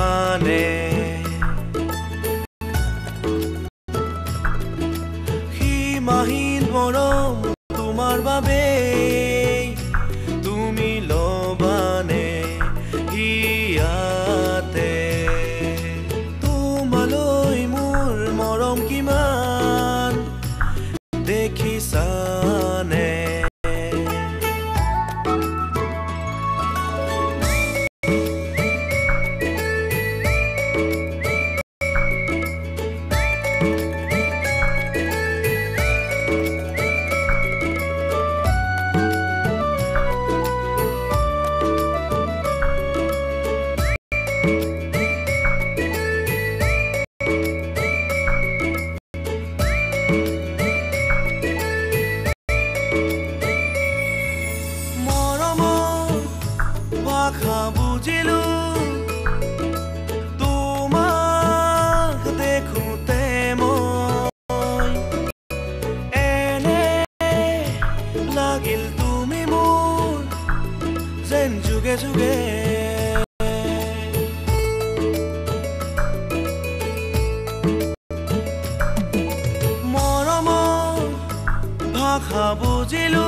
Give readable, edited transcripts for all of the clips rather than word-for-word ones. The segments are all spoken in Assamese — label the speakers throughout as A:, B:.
A: বুজিবানে সীমাহীন মৰম তোমাৰ বাবে তুমি লবানে হিয়াতে তোমালৈ মোৰ মৰম কিমান দেখিছানে ভাষা বুজিলো তোমাক দেখোতে মই এনে লাগিল তুমি মোৰ যেন যুগে যুগে মৰমৰ ভাষা বুজিলো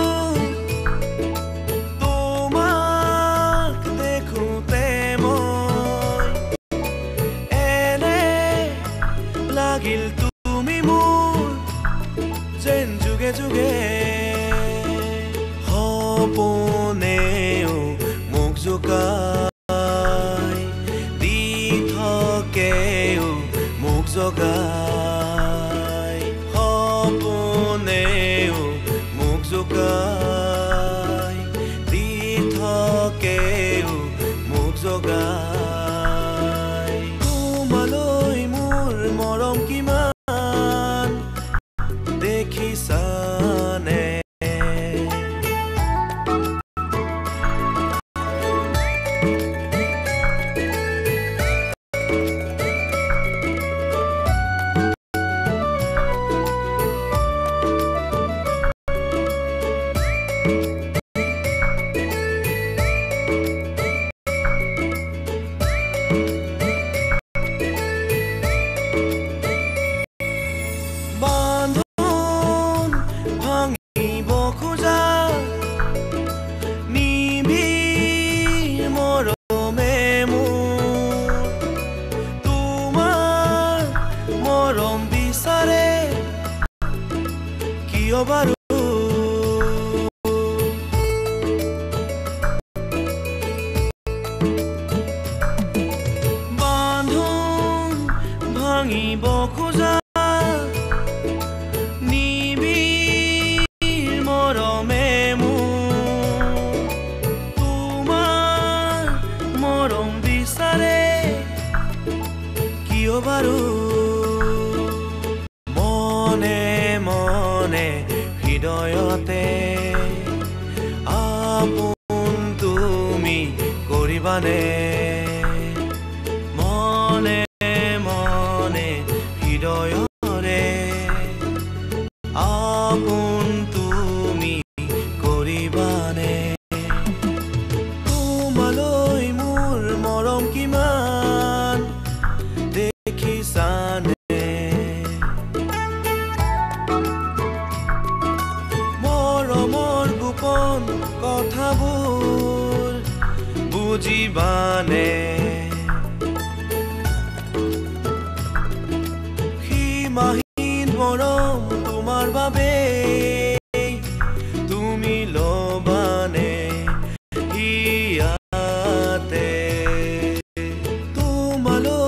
A: লাগিল তুমি মোৰ যেন যুগে যুগে সপনেও মোক জোকাই দি থাকেও মোক জগাই সপনেও মোক জোকাই দি থাকেও মোক জগাই তোমালৈ মোৰ মৰম কিমান দেখিছানে মৰম বিচাৰে কিয় বাৰু বান্ধোন ভাঙিব খোজা নিবিৰ মৰমে মোৰ তোমাৰ মৰম বিচাৰে কিয় বাৰু মনে মনে হৃদয়তে আপোন তুমি কৰিবানে মনে মনে হৃদয়ৰে আপোন তুমি কৰিবানে তোমালৈ মোৰ মৰম কিমান দেখিছানে গোপন কথাবোৰ বুজিবানে সীমাহীন মৰম তোমাৰ বাবে তুমি লবানে হিয়াতে তোমালৈ